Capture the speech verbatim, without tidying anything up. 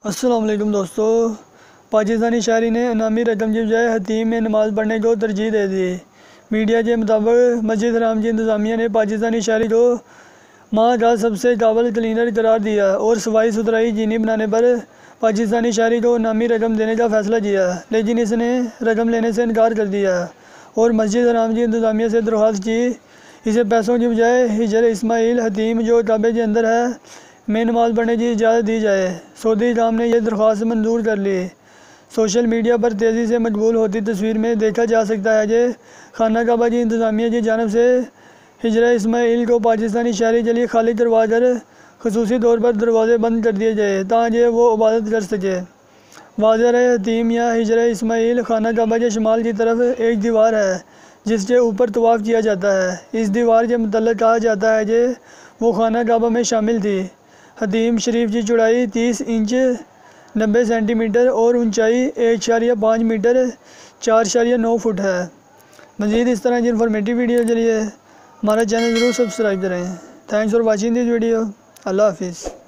अस्सलाम वालेकुम दोस्तों। पाकिस्तानी शायरी ने इनामी रकम की बजाय हतीम में नमाज़ पढ़ने को तरजीह दे दी। मीडिया के मुताबिक मस्जिद हराम की इंतज़ामिया ने पाकिस्तानी शायरी को माह का सबसे काबिल क्लीनर करार दिया और सफाई सुथराई यकीनी बनाने पर पाकिस्तानी शायरी को इनामी रकम देने का फ़ैसला किया, लेकिन इसने रकम लेने से इनकार कर दिया और मस्जिद हराम की इंतज़ामिया से दरख्वास्त की इसे पैसों की बजाय हिजर इस्माइल हतीम जो काबे के अंदर है में नमाज़ पढ़ने की इजाज़त दी जाए। सऊदी काम ने यह दरख्वास्त मंजूर कर ली। सोशल मीडिया पर तेज़ी से मकबूल होती तस्वीर में देखा जा सकता है कि खाना काबा की इंतज़ामिया की जानब से हिजर इस्माइल को पाकिस्तानी शायरी के लिए खाली करवा कर खसूसी तौर पर दरवाज़े बंद कर दिए गए ताकि वो इबादत कर सके। वाज़ह है, हतीम या हिजर इस्माइल खाना काबा के शुमाल की तरफ एक दीवार है जिसके ऊपर तवाफ़ किया जाता है। इस दीवार के मतलब कहा जाता है कि वो खाना काबा में शामिल थी। हतीम शरीफ की चौड़ाई तीस इंच नब्बे सेंटीमीटर और ऊंचाई एक इशारिया पाँच मीटर चार इशारिया नौ फुट है। मज़ीद इस तरह की इन्फॉर्मेटिव वीडियो के लिए हमारा चैनल ज़रूर सब्सक्राइब करें। Thanks for watching this video. अल्लाह हाफिज़।